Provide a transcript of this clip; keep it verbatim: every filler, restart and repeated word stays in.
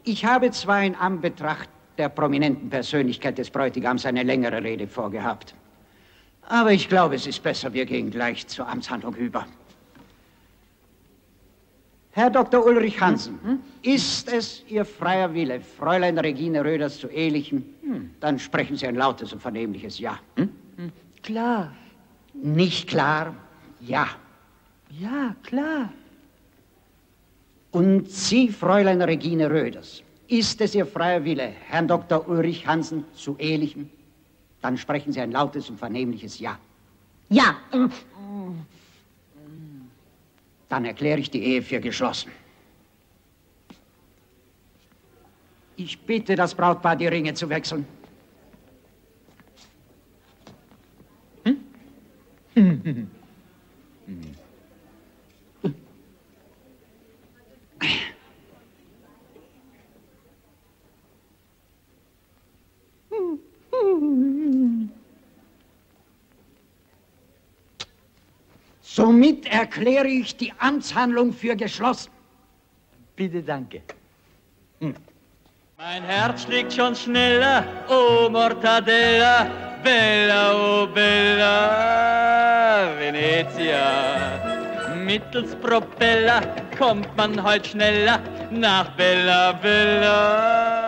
Ich habe zwar in Anbetracht der prominenten Persönlichkeit des Bräutigams eine längere Rede vorgehabt, aber ich glaube, es ist besser, wir gehen gleich zur Amtshandlung über. Herr Doktor Ulrich Hansen, hm? Ist es Ihr freier Wille, Fräulein Regine Röders zu ehelichen? Hm. Dann sprechen Sie ein lautes und vernehmliches Ja. Hm? Hm. Klar. Nicht klar? Ja. Ja, klar. Und Sie, Fräulein Regine Röders, ist es Ihr freier Wille, Herrn Doktor Ulrich Hansen zu ehelichen? Dann sprechen Sie ein lautes und vernehmliches Ja. Ja. Dann erkläre ich die Ehe für geschlossen. Ich bitte das Brautpaar, die Ringe zu wechseln. Hm? Hm. Somit erkläre ich die Amtshandlung für geschlossen. Bitte, danke. Hm. Mein Herz schlägt schon schneller, oh Mortadella, Bella, oh Bella, Venezia. Mittels Propeller kommt man heut schneller nach Bella, Bella.